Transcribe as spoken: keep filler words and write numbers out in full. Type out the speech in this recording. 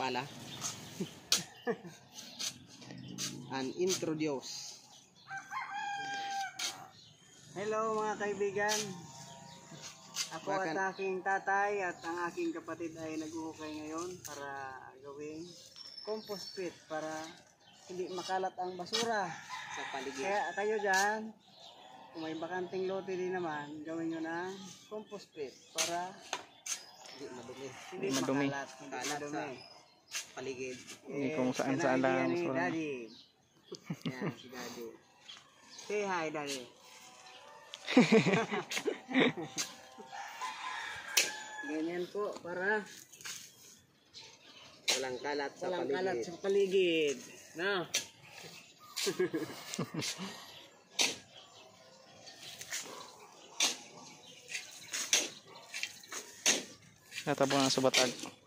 pala. And introduce. Hello mga kaibigan. Ako Bakan. at aking tatay at ang aking kapatid ay nag-uhukay ngayon para gawing compost pit para hindi makalat ang basura Sa paligid. Kaya kayo dyan, kung may bakanting lote din naman, gawin nyo ng compost pit para Hindi madumi. hindi Madumi. makalat, hindi Kalat sa madumi. paligid. Hindi kung saan yan saan ang lang idea ang ni basura. Daddy. Yan si Daddy. Say hi, Daddy. Ganyan po para Walang kalat sa walang paligid. kalat sa paligid. No? Natabo na sa batag.